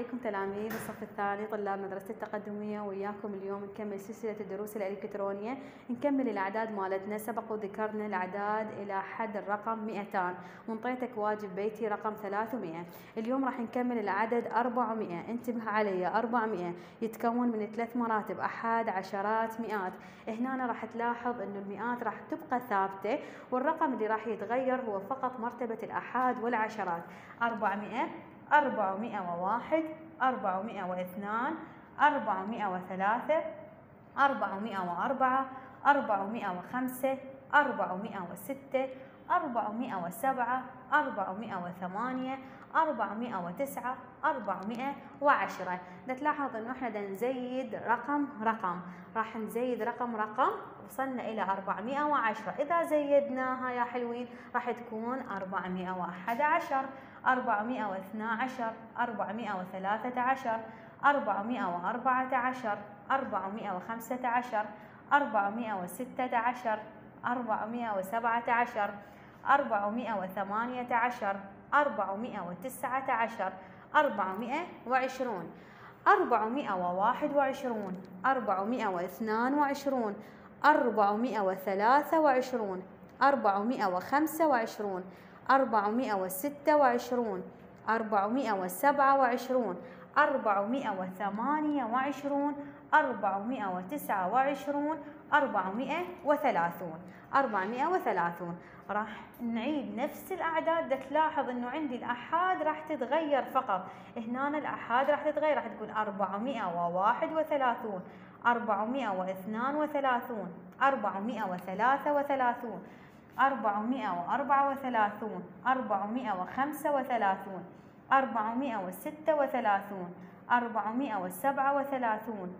عليكم تلاميذ الصف الثاني طلاب مدرسة التقدمية، وياكم اليوم نكمل سلسلة الدروس الإلكترونية. نكمل الأعداد مالتنا. سبق وذكرنا الأعداد إلى حد الرقم 200 وانطيتك واجب بيتي رقم 300. اليوم راح نكمل العدد 400. انتبه علي، 400 يتكون من 3 مراتب: أحاد، عشرات، مئات. هنا راح تلاحظ إنه المئات راح تبقى ثابتة، والرقم اللي راح يتغير هو فقط مرتبة الأحاد والعشرات. 400، 401، 402، 403، 404، 405، 406، 407، 408، 409، 410. تلاحظ انه احنا نزيد رقم راح نزيد رقم وصلنا الى 410. اذا زيدناها يا حلوين راح تكون 411، 412، 413، 414، 415، 416، 417، 418، 419، 420، 421، 422، 423، 425، 426، 427، 428، 429، 430. راح نعيد نفس الأعداد. تلاحظ إنه عندي الأحاد راح تتغير فقط. هنا الأحاد راح تتغير، راح تكون 431، 432، 433، 434، 435، 436، 437،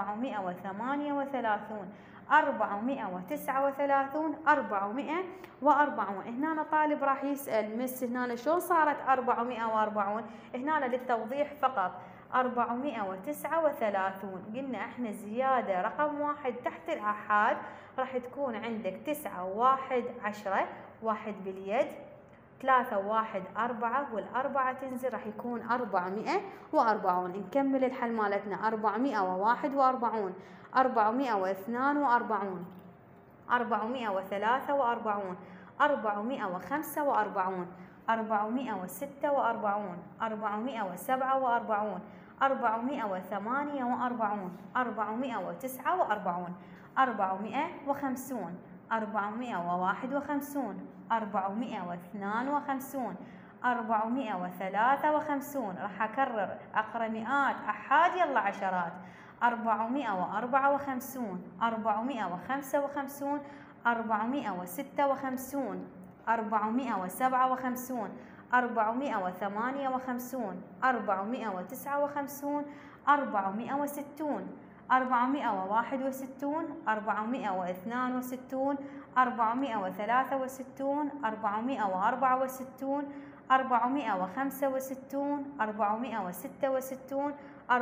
438، 439، 440. هنا طالب راح يسأل مس هنا شلون صارت 440؟ هنا للتوضيح فقط 439. قلنا احنا زيادة رقم واحد تحت الآحاد راح تكون عندك 9 و1 10، 1 باليد، 3 و1 4، والأربعة تنزل راح يكون 440. نكمل الحل مالتنا: 441، 442، 443، 445، 446، 447، 448، 449، 450، 451، 452، 453. راح أكرر، أقرأ مئات، أحاد، يلا عشرات: 454، 455، 456، 457، 458، 459، 460، 461، 462، 463، 464، 465، 466،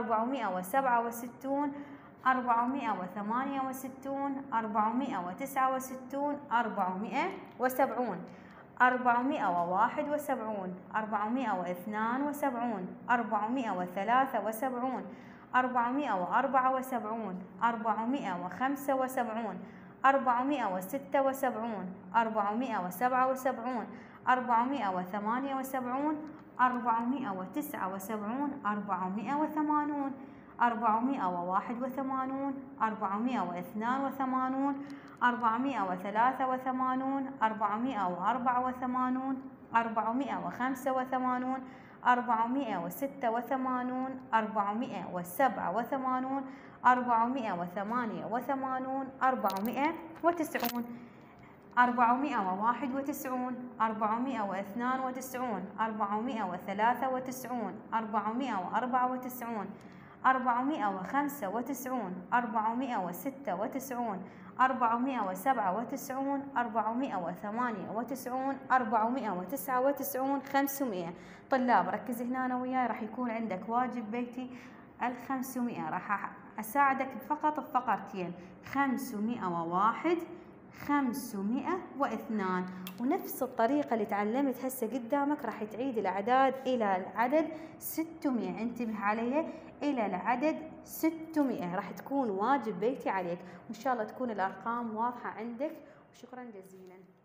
467، 468، 469، 470، 471، 472، 473، 474، 475، 476، 477، 478، 479، 480، 481، 482، 483، 484، 485، 486، 487، 488، 490، 491، 492، 493، 494، 495، 496، 497، 498، 499، 500. طلاب ركز هنا وياي، راح يكون عندك واجب بيتي 500. راح أساعدك فقط بفقرتين: 501 502. ونفس الطريقة اللي تعلمت هسه قدامك راح تعيد الأعداد إلى العدد 600. انتبه علي، إلى العدد 600 راح تكون واجب بيتي عليك، وإن شاء الله تكون الأرقام واضحة عندك، وشكرا جزيلا.